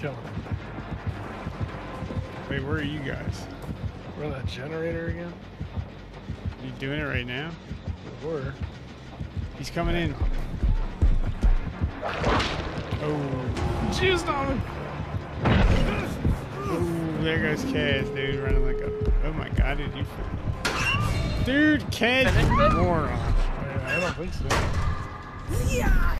killing him. Wait, where are you guys? Run that generator again? Are you doing it right now? Or He's coming in. Oh. Juiced on him. Oh, there goes Kaz, dude, running like a... Oh my god, did you... Dude, Kaz, moron. I don't think so. Yeah.